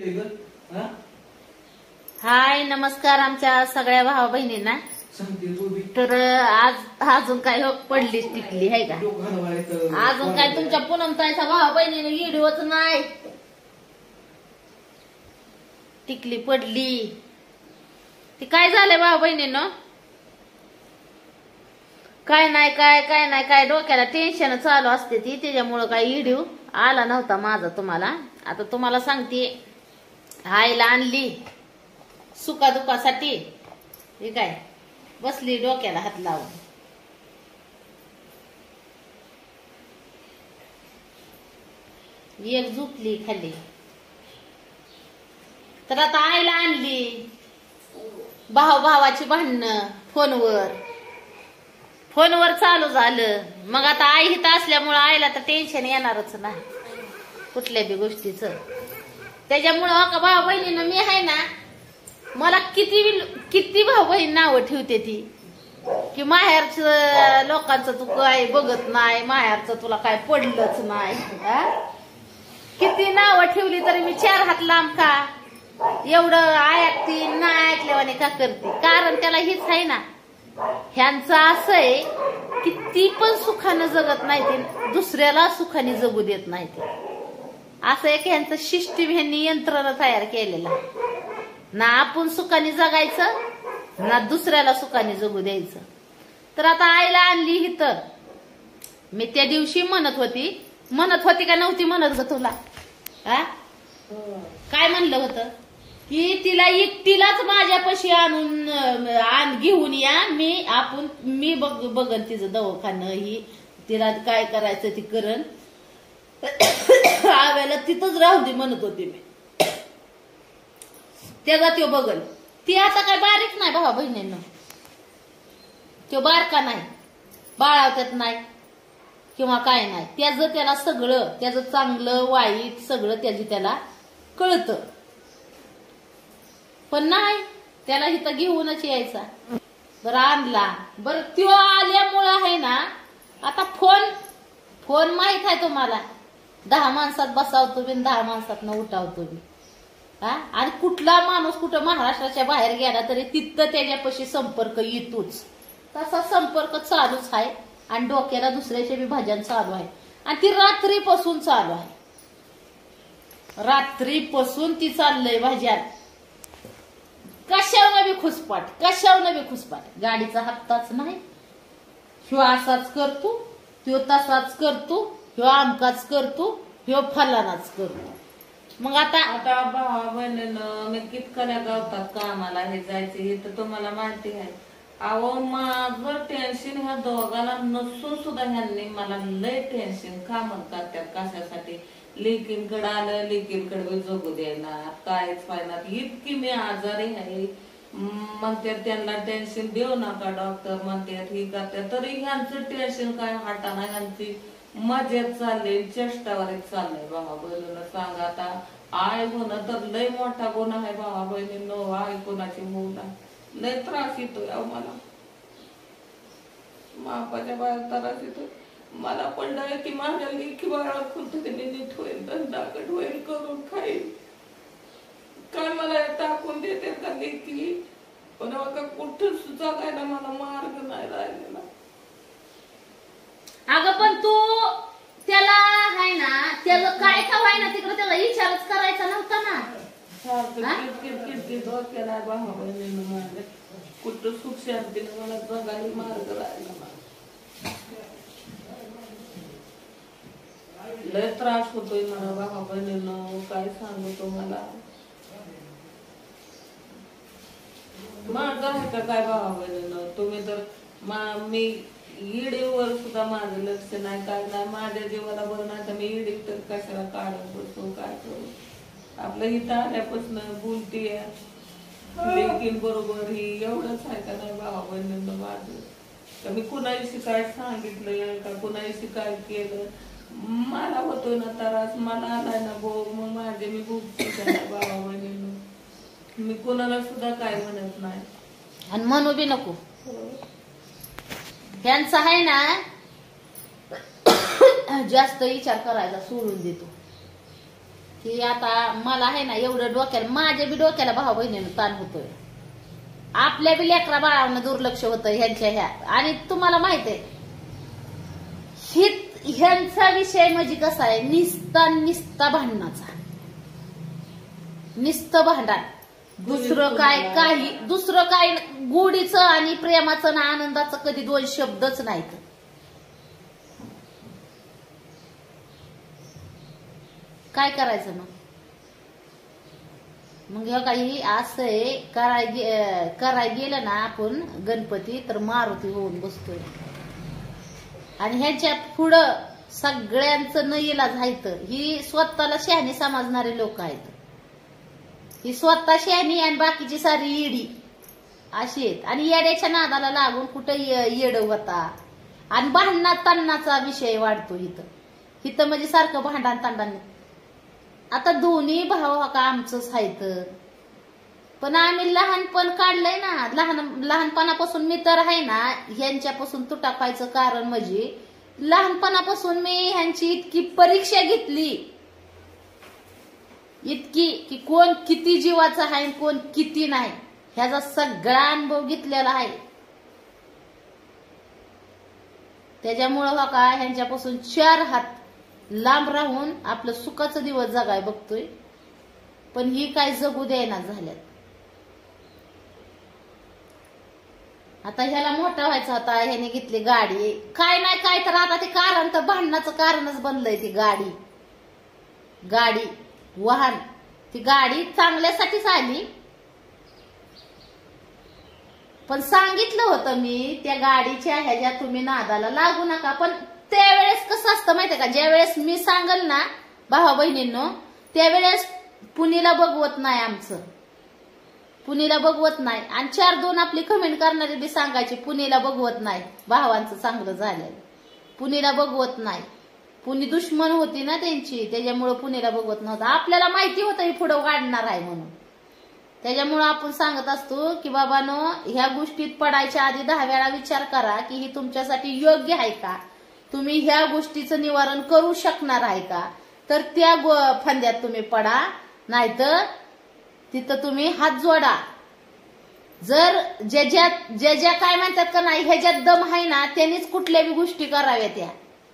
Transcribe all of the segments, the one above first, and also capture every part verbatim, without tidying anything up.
हाय नमस्कार आमच्या सगळ्या भावा बहिणींना. तर आज अजून काय पडली टिकली आहे का? अजून काय तुमच्या पूनमताईचा भावा बहिणीने व्हिडिओच नाही. टिकली पडली ती काय झालंय भावा बहिणीनं? काय नाही काय काय नाही काय डोक्याला टेन्शन चालू असते ती, त्याच्यामुळं काय व्हिडिओ आला नव्हता माझा तुम्हाला. आता तुम्हाला सांगते, आईला आणली सुखादुखासाठी. हे काय बसली डोक्याला हात लावून. एक झोपली खाली. तर आता आईला आणली. भाऊ भावाची भांडणं फोनवर फोनवर चालू झालं. मग आता आई हित असल्यामुळं आईला तर टेन्शन येणारच ना कुठल्या बी गोष्टीचं. त्याच्यामुळं का भाऊ बहिणीनं मी आहे ना, मला किती किती भाऊ बहीण नावं ठेवते ती की माहेरचं लोकांचं तू काय बघत नाही, माहेरचं तुला काय पडलंच नाही. किती नावं ठेवली तरी मी चार हात लांब का एवढं ऐकती नाही ऐकल्यावाने का करते? कारण त्याला हीच आहे ना, ह्यांचं असं आहे की ती पण सुखानं जगत नाही ते, दुसऱ्याला सुखाने जगू देत नाही ते. असं एक ह्यांचं सिस्टीम ह्यांनी यंत्रणा तयार केलेला. ना आपण सुखाने जगायचं ना दुसऱ्याला सुखाने जगू द्यायचं. तर आता आईला आणली ही. तर मी त्या दिवशी म्हणत होती म्हणत होती का नव्हती म्हणत ग तुला? हा काय म्हणलं होतं की तिला एकटीलाच माझ्यापाशी आणून आण घेऊन या, मी आपण मी बघ बघन तिचं दवाखानं, ही तिला काय करायचं ती करण, आव्याला तिथंच राहू दे म्हणत होते मी. त्याचा त्यो बघल. ती आता काय बारीक नाही भावा बहिणींना, तो बारका नाही, बाळावत्यात नाही किंवा काय नाही. त्याचं त्याला सगळं, त्याचं चांगलं वाईट सगळं त्याची त्याला कळतं. पण नाही, त्याला इथं घेऊनच यायचा. बरं आणला. बरं त्यो आल्यामुळं आहे ना, आता फोन फोन माहित आहे तुम्हाला, दहा माणसात बसावतो बी दहा माणसात न उठावतो बी. हा आणि कुठला माणूस कुठं महाराष्ट्राच्या बाहेर गेला तरी तिथं त्याच्यापाशी संपर्क येतोच. तसा संपर्क चालूच आहे आणि डोक्याला दुसऱ्याचे बी भाजन चालू आहे. आणि ती रात्रीपासून चालू आहे. रात्रीपासून ती चाललंय भाज्यात. कशावनं बी खुसपाट, कशावनं बी खुसपाट. गाडीचा हप्ताच नाही, ह्यो असाच करतो, ह्यो तसाच करतो, ह्यो आमकाच करतो, ह्यो फलानाच करतो. मग आता आता भावा बहिणीनं मी कितकल्या गावतात कामाला हे जायचे हे तर तुम्हाला माहिती आहे. अहो माझं टेन्शन ह्या दोघांना नसून सुद्धा ह्यांनी मला लय टेन्शन का म्हणतात त्यात कशासाठी. लेकींकडे आलं, लेकींकडे जगू देणार, कायच पाहिणार. इतकी मी आजारी आहे म्हणतात, त्यांना टेन्शन देऊ नका डॉक्टर म्हणतात, ही करतात. तरी ह्यांचं टेन्शन काय हटाना, ह्यांची मजेत चालले, चेष्टावर चाललंय. भावा बहिणीनं सांगा आता, आय होणं तर लय मोठा गुन्हा आहे भावा बहिणीनं. आय कोणाची होऊ नाही, लय त्रास येतोय मला, मापाच्या बाहेर त्रास येतोय. मला पडलं की माझ्या लेखी बाळा खुलत नीट होईल, धंदाकट होईल, करून खाईल. काय मला टाकून देते का लेखी? पण बघा कुठं जगायला मला मार्ग नाही राहिलेला. अगं पण तू त्याला आहे ना, त्याला काय का व्हायना तिकडे त्याला विचारच करायचा नव्हता ना. डोक्याला भावा बहिणीनं माझ्या कुठं सुख शांतीनं मला जगायला मार्ग राहिला. लय त्रास होतोय मला भावा बहिणीनं, काय सांगू तुम्हाला. माझं आहे का काय भावा बहिणीनं? तुम्ही तर मी ईडीवर सुद्धा माझं लक्ष नाही, काय नाही. माझ्या जीवाला बरं नाही तर मी ईडी तर कशाला काढत बसू, काय करू. आपलं इथं आल्यापासून बोलतीये लेकीन बरोबर ही एवढंच आहे का नाही भावा बहिणीनं माझं. का मी कुणाशी काय सांगितलं का कुणाशी काय केलं, मला होतोय ना त्रास, मला आलाय ना भोग, मग माझे मी भूक भावा बहिणीनं. मी कुणाला सुद्धा काय म्हणत नाही आणि म्हणू बी नको. त्यांचा आहे ना जास्त विचार करायला सोडून देतो. की आता मला आहे ना एवढं डोक्याला, माझ्या बी डोक्याला भाऊ बहिणीनं ताण होतोय, आपल्या बी लेकरा बाळावनं दुर्लक्ष होतं ह्यांच्या ह्या. आणि तुम्हाला माहित आहे हित ह्यांचा विषय म्हणजे कसा आहे, निस्ता निस्ता भांडणाचा, निस्तं भांडण, दुसरं काय, काही दुसरं काय गोडीचं आणि प्रेमाचं ना आनंदाचं कधी दोन शब्दच नाहीत. काय करायचं मग? मग हे काही असं आहे, कराय कराय गेलं ना आपण गणपती तर मारुती होऊन बसतोय. आणि ह्याच्या पुढं सगळ्यांचं न इलाज आहेत. ही स्वतःला शहाणी समजणारे लोक आहेत, ही स्वतः शहाणी आणि बाकीची सारी येडी अशी आहेत. आणि येड्याच्या नादाला लागून कुठं येड होता आणि भांडणात तांडणाचा विषय वाढतो इथं इथं म्हणजे सारखं भांडण तांडण. आता दोन्ही भाऊ का आमचंच आहेत, पण आम्ही लहानपण काढलंय ना, लहान लहानपणापासून मी तर आहे ना ह्यांच्यापासून तुटापायचं कारण म्हणजे लहानपणापासून मी ह्यांची इतकी परीक्षा घेतली, इतकी की कोण किती जीवाचा आहे कोण किती नाही ह्याचा सगळा अनुभव घेतलेला आहे. त्याच्यामुळं का ह्यांच्यापासून चार हात लांब राहून आपलं सुखाचं दिवस जगाय बघतोय, पण ही काय जगू द्यायना झाल्यात. आता ह्याला मोठा व्हायचा होता, ह्याने घेतली गाडी, काय नाही काय तर आता ते कारण तर भांडणाचं कारणच बनलंय. ती गाडी गाडी वाहन ती गाडी चांगल्यासाठीच आली, पण सांगितलं होतं मी त्या गाडीच्या ह्याच्या तुम्ही नादाला लागू नका. पण त्यावेळेस कसं असतं माहितीये का, ज्या वेळेस मी सांगल ना भावा बहिणींनो त्यावेळेस पुणीला बघवत नाही, आमचं पुणीला बघवत नाही. आणि चार दोन आपली कमेंट करणारे बी सांगायचे पुणीला बघवत नाही, भावांचं चांगलं झालेलं पुणीला बघवत नाही. पुणी दुश्मन होती ना त्यांची, त्याच्यामुळं पुणीला बघवत नव्हतं. आपल्याला माहिती होतं ही पुढं वाढणार आहे म्हणून, त्याच्यामुळं आपण सांगत असतो की बाबानो ह्या गोष्टीत पडायच्या आधी दहा वेळा विचार करा की ही तुमच्यासाठी योग्य आहे का, तुम्ही ह्या गोष्टीचं निवारण करू शकणार आहे का, तर त्या फंद्यात तुम्ही पडा, नाहीतर तिथं तुम्ही हात जोडा. जर ज्या ज्या ज्या ज्या काय म्हणतात का नाही ह्याच्यात दम आहे ना त्यांनीच कुठल्या बी गोष्टी कराव्या. त्या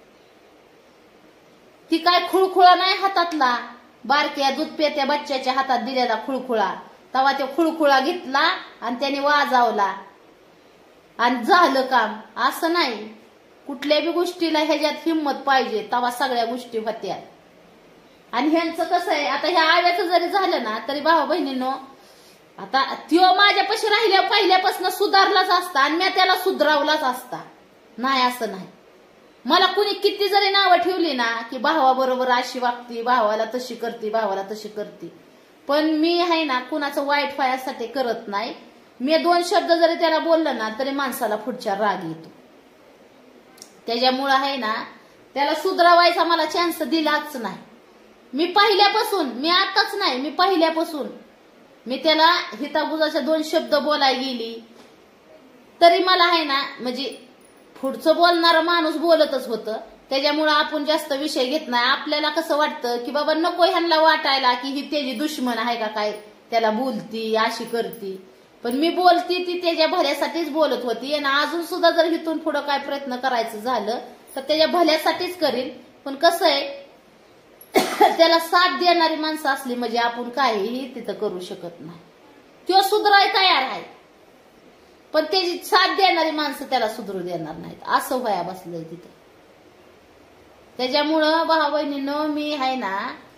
ती काय खुळखुळा नाही हातातला, बारक्या दूध पेत्या बच्च्याच्या हातात दिलेला खुळखुळा, तेव्हा तो खुळखुळा घेतला आणि त्याने वाजवला आणि झालं काम. असं नाही, कुठल्या बी गोष्टीला ह्याच्यात हिंमत पाहिजे, तेव्हा सगळ्या गोष्टी होत्या. आणि ह्यांचं कसं आहे, आता ह्या आव्याचं जरी झालं ना तरी भाऊ बहिणींनो आता त्यो माझ्यापाशी राहिल्या पहिल्यापासून सुधारलाच असता आणि मी त्याला सुधरावलाच असता, नाही असं नाही. मला कुणी किती जरी नावं ठेवली ना की भावाबरोबर अशी वागती, भावाला तशी करते, भावाला तशी करते, पण मी आहे ना कुणाचं वाईट फायासाठी करत नाही. मी दोन शब्द जरी त्याला बोललं ना तरी माणसाला पुढच्या राग येतो. त्याच्यामुळं आहे ना त्याला सुधरवायचा मला चान्स दिलाच नाही. मी पहिल्यापासून, मी आताच नाही, मी पहिल्यापासून मी त्याला हितागुजाच्या दोन शब्द बोलाय गेली तरी मला आहे ना म्हणजे पुढचं बोलणारा माणूस बोलतच होतं. त्याच्यामुळं आपण जास्त विषय घेत नाही. आपल्याला कसं वाटतं की बाबा नको ह्यांना वाटायला की ही त्याची दुश्मन आहे का काय, त्याला बोलती अशी करती, पण मी बोलती ती त्याच्या भल्यासाठीच बोलत होती. आणि अजून सुद्धा जर इथून पुढं काय प्रयत्न करायचं झालं तर त्याच्या भल्यासाठीच करीन. पण कसं आहे त्याला साथ देणारी माणसं असली म्हणजे आपण काहीही तिथं करू शकत नाही. तो सुधराय तयार आहे पण त्याची साथ देणारी माणसं त्याला सुधरू देणार नाहीत, असं व्हाया बसलंय तिथं. त्याच्यामुळं भाऊ बहिणींनो मी आहे ना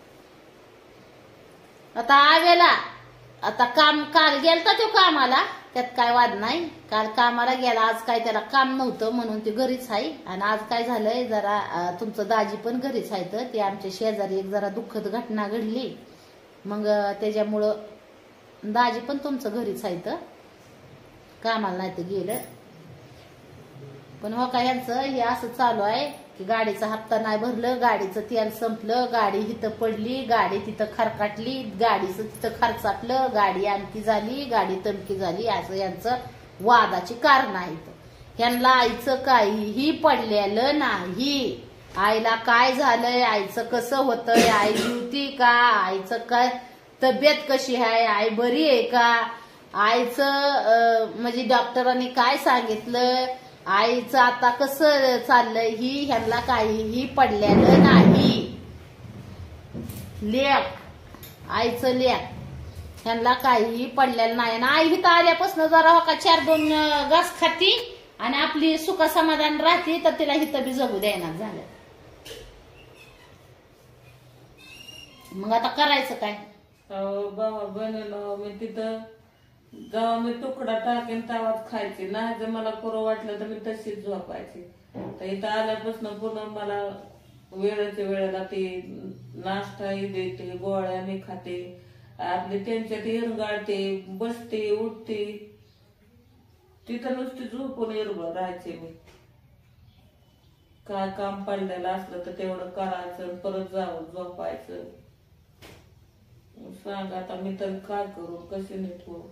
आता आवेला आता काम काल गेलता तो कामाला, त्यात काय वाद नाही, काल कामाला गेला, आज काय त्याला काम नव्हतं म्हणून ते घरीच आहे. आणि आज काय झालंय जरा तुमचं दाजी पण घरीच आहे, तर ते आमच्या शेजारी एक जरा दुःखद घटना घडली, मग त्याच्यामुळं दाजी पण तुमचं घरीच आहे, तर कामाला नाही तर गेलं. पण हो का यांचं हे असं चालू आहे की गाडीचा हप्ता नाही भरलं, गाडीचं तेल संपलं, गाडी इथं पडली, गाडी तिथं खरकाटली, गाडीचं तिथं खर्चाटलं, गाडी आणखी झाली, गाडी तमकी झाली, असं यांचं वादाची कारण आहेत. ह्यांना आईचं काहीही पडलेलं नाही. आईला काय झालंय, आईचं कसं होतंय, आई जीवती का, आईचं काय तब्येत कशी आहे, आई बरी आहे का, आईचं म्हणजे डॉक्टरांनी काय सांगितलं, आईचं आता कसं चाललंय, ही ह्यांना काहीही पडलेलं नाही. लेक आईचं लेक ह्यांना काहीही पडलेलं नाही ना. आई इथं आल्यापासून जरा हो का चार दोन घास खाती आणि आपली सुख समाधान राहते, तर तिला इथं बी जगू द्यायना झालं. मग आता करायचं काय? बाबा बनवलं मी तिथं जेव्हा मी तुकडा टाकेन तेव्हाच खायची, नाही जर मला करू वाटलं तर मी तशीच झोपायची. तर इथं आल्यापासून पुन्हा मला वेळेच्या वेळेला ते नाश्ताही देते, गोळ्या मी खाते, आपली त्यांच्यात इरगाळते, बसते, उठते. तिथं नुसती झोपून इरगळ राहायचे मी. काय काम पडलेलं असलं तर तेवढं करायचं, परत जाऊन झोपायचं. सांग आता मी तर काय करू, कसे नीट करू?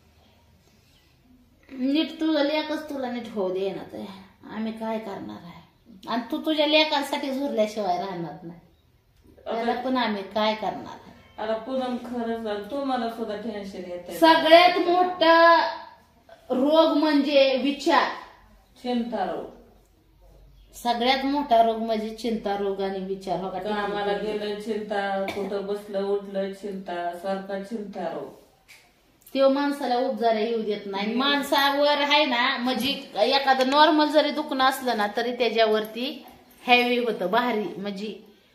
नीट तुझं लेकच तुला नीट होऊ दे ना, ते आम्ही काय करणार आहे? आणि तू तुझ्या लेकांसाठी झुरल्याशिवाय राहणार नाही, त्याला पण आम्ही काय करणार आहे? आता पुन्हा खरंच तुम्हाला सुद्धा टेन्शन येते. सगळ्यात मोठा रोग म्हणजे विचार, चिंता रोग. सगळ्यात मोठा रोग म्हणजे चिंता रोग आणि विचार. हो का? कामाला गेलं चिंता, कुठं बसलं उठलं चिंता, सारखा चिंता रोग. तो माणसाला उपजारा येऊ देत नाही. माणसावर आहे ना, म्हणजे एखादं नॉर्मल जरी दुखणं असलं ना तरी त्याच्यावरती हेवी होतं, भारी, म्हणजे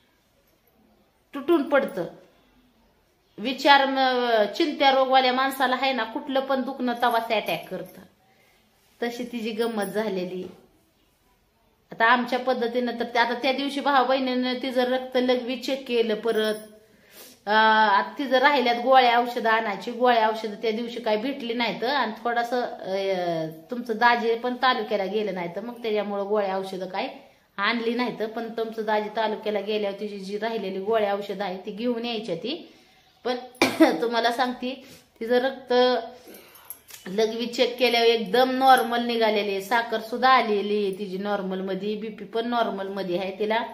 तुटून पडतं. विचार चिंता रोगवाल्या माणसाला आहे ना, कुठलं पण दुखणं तवाच अटॅक करतं. तशी तिची गंमत झालेली. आता आमच्या पद्धतीनं तर आता त्या दिवशी भाऊ बहिणीनं तिचं रक्त लगवी चेक केलं, परत आता तिचं राहिल्यात गोळ्या औषधं आणायची. गोळ्या औषधं त्या दिवशी काही भेटली नाहीत आणि थोडंसं तुमचं दाजी पण तालुक्याला गेलं नाही, तर मग त्याच्यामुळं गोळ्या औषधं काही आणली नाहीत. पण तुमचं दाजी तालुक्याला गेल्यावर तिची जी राहिलेली गोळ्या औषधं आहे ती घेऊन यायच्या ती. पण तुम्हाला सांगते, तिचं रक्त लगवी चेक केल्यावर एकदम नॉर्मल निघालेली, साखर सुद्धा आलेली तिची नॉर्मल मध्ये, बीपी पण नॉर्मल मध्ये आहे. तिला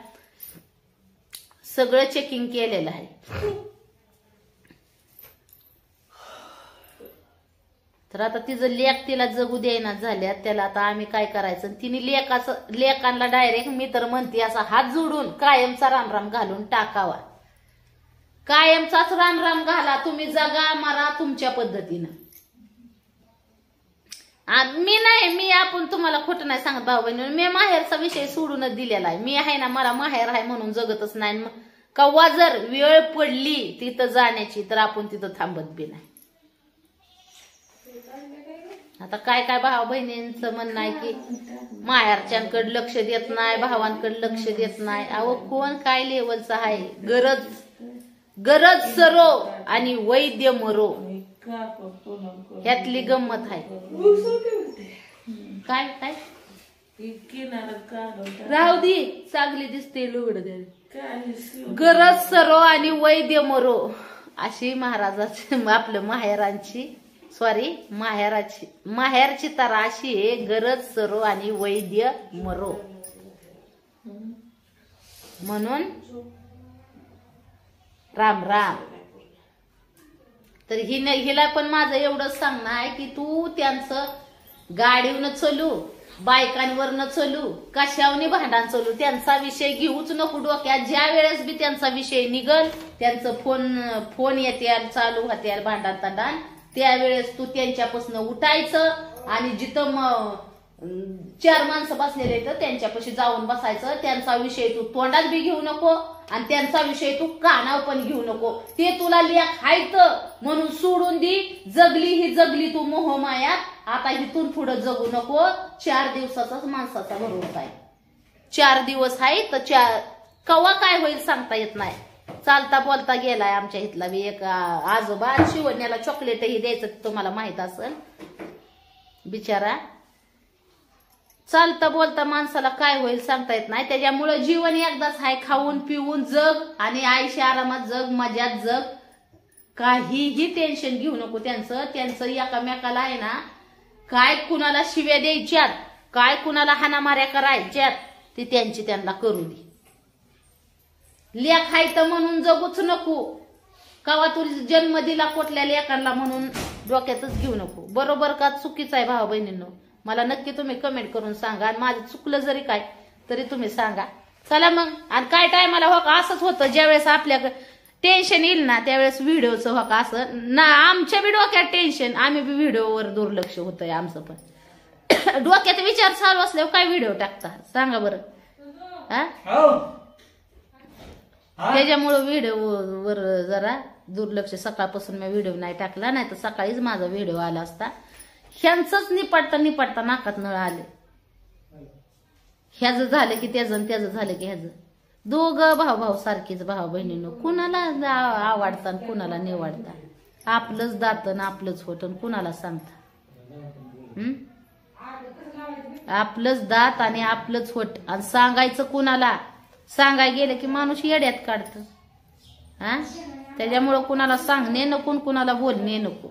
सगळं चेकिंग केलेलं आहे. तर आता तिचं लेक तिला जगू द्यायना झाल्यात, त्याला आता आम्ही काय करायचं? तिने लेकाचं लेकांना डायरेक्ट मी तर म्हणते असा हात जोडून कायमचा रामराम घालून टाकावा. कायमचाच रामराम घाला. तुम्ही जगा मरा तुमच्या पद्धतीनं. मी नाही, मी आपण तुम्हाला खोटं नाही सांगत भाऊ बहिणी, मी माहेरचा विषय सोडूनच दिलेला आहे. मी आहे ना, मला माहेर आहे म्हणून जगतच नाही. कव्हा जर वेळ पडली तिथं जाण्याची तर आपण तिथं थांबत बी नाही. आता काय काय भाऊ बहिणींचं म्हणणं आहे की माहेरच्यांकडे लक्ष देत नाही, भावांकडे लक्ष देत नाही. अहो कोण काय लेवलचं आहे? गरज गरज सरो आणि वैद्य मरो, ह्यातली गंमत आहे. काय काय राहू दे, चांगली दिसते लुगड द्या. गरज सरो आणि वैद्य मरो, अशी महाराजाची आपलं माहेरांची सॉरी माहेराची माहेरची तरा अशी आहे. गरज सरो आणि वैद्य मरो. म्हणून राम राम. तर हिने हिला पण माझं एवढंच सांगणं आहे की तू त्यांचं गाडीवरनं चलू, बायकांवरनं चलू, कशावनी भांडण चलू, त्यांचा विषय घेऊच नको डोक्यात. ज्या वेळेस बी त्यांचा विषय निघल, त्यांचं फोन फोन येते चालू होते भांडण तांडण, त्यावेळेस तू त्यांच्यापासून उठायचं आणि जिथं चार माणसं बसलेले तर त्यांच्यापाशी जाऊन बसायचं. त्यांचा विषय तू तोंडात बी घेऊ नको आणि त्यांचा विषय तू कानावर पण घेऊ नको. ते तुला लेख हायत म्हणून सोडून दे. जगली ही जगली तू मोहमायात, आता इथून पुढे जगू नको. चार दिवसाचाच माणसाचा भरोसा आहे. चार दिवस आहे तर चार कवा काय होईल सांगता येत नाही. चालता बोलता गेलाय आमच्या इथला बी एक आजोबा, शिवण्याला चॉकलेटही द्यायचं तुम्हाला माहित असेल. बिचारा चालता बोलता माणसाला काय होईल सांगता येत नाही. त्याच्यामुळे जीवन एकदाच आहे, खाऊन पिऊन जग आणि आयुष्य आरामात जग, मजात जग. काहीही टेन्शन घेऊ नको त्यांचं. त्यांचं एकामेकाला आहे ना, काय कुणाला शिव्या द्यायच्यात, काय कुणाला हाणामाऱ्या करायच्यात, ती त्यांची त्यांना करू दे. लेख हाय तर म्हणून जगूच नको, कवा तू जन्म दिला कुठल्या लेखांना म्हणून डोक्यातच घेऊ नको. बरोबर का चुकीचं आहे भाऊ बहिणींनो, मला नक्की तुम्ही कमेंट करून सांगा. आणि माझं चुकलं जरी काय तरी तुम्ही सांगा. चला मग. आणि काय टायमाला हो का असंच होतं, ज्यावेळेस आपल्याकडे टेन्शन येईल ना त्यावेळेस व्हिडिओचं हो का असं ना, आमच्या बी डोक्यात टेन्शन, आम्ही बी व्हिडिओवर दुर्लक्ष होतंय आमचं पण. डोक्यात विचार चालू असल्यावर काय व्हिडिओ टाकता सांगा बरं. हा त्याच्यामुळं व्हिडिओ वर जरा दुर्लक्ष. सकाळपासून मी व्हिडिओ नाही टाकला, नाही तर सकाळीच माझा व्हिडिओ आला असता. ह्यांचंच निपटता निपटता नाकात नळ आले. ह्याचं झालं की त्याचं, त्याचं झालं की ह्याचं. दोघं भाऊ भाऊ सारखीच भाऊ बहिणीनं, कुणाला आवडतं आणि कुणाला निवडता. आपलंच दातन आपलंच होतं, कुणाला सांगता. हम्म आपलंच दात आणि आपलंच होट, आणि सांगायचं कुणाला. सांगाय गेलं की माणूस येड्यात काढतं. हा त्याच्यामुळं कुणाला सांगणे नको, कुणाला बोलणे नको.